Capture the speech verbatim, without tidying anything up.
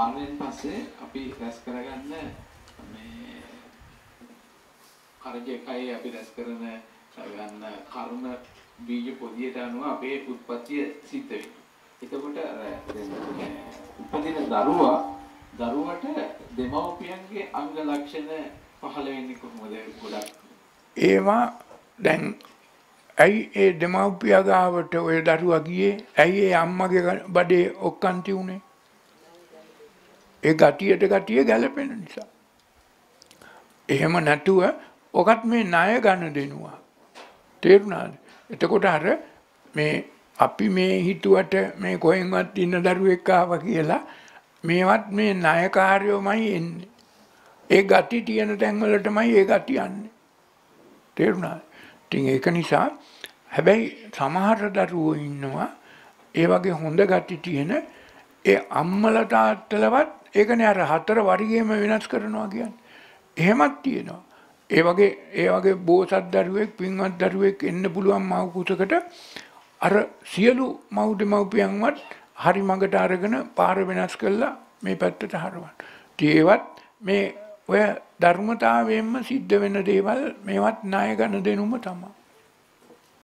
මරණයෙන් පස්සේ අපි රැස් කරගන්න මේ කරජකයි අපි රැස් කරන ගන්න කර්ම බීජ පොදියට අනුව අපේ උත්පත්තිය සිද්ධ වෙනවා. එතකොට උපදින දරුවා දරුවට දෙමව්පියන්ගේ අංග ලක්ෂණ පහළ වෙන්නේ කොහොමද? ගොඩක් ඒවා දැන් ඇයි ඒ දෙමව්පියා ගාවට ඔය දරුවා ගියේ? ඇයි ඒ අම්මගේ බඩේ ඔක්කාන්ති උනේ? ඒ ගතියට ගතිය ගැලපෙන නිසා. එහෙම නැතුව ඔකත් මේ ණය ගන්න දෙනවා. තේරුණාද? එතකොට අර මේ අපි මේ හිතුවට මේ කොහෙන්වත් ඉන්න දරුවෙක් ආවා කියලා මේවත් මේ ණයකාරයෝමයි එන්නේ. ඒ ගති තියෙන තැන් වලටමයි ඒ ගති යන්නේ. තේරුණාද? ඉතින් ඒක නිසා හැබැයි සමහර දරුවෝ ඉන්නවා ඒ වගේ හොඳ ගති තියෙන ඒ අම්මලා තාත්තලවත් ඒකනේ අර හතර වරිගෙම වෙනස් කරනවා කියන්නේ. එහෙමත් තියෙනවා. ඒ වගේ ඒ වගේ බෝසත් දරුවෙක් පින්වත් දරුවෙක් එන්න පුළුවන් මව් කුසකට අර සියලු මව් දෙමව්පියන්වත් හරි මඟට අරගෙන පාර වෙනස් කළා මේ පැත්තට හරවන්න. ඒවත් මේ ඔය ධර්මතාවයෙන්ම සිද්ධ වෙන දේවල් මේවත් ණය ගන්න දෙනුම තමයි.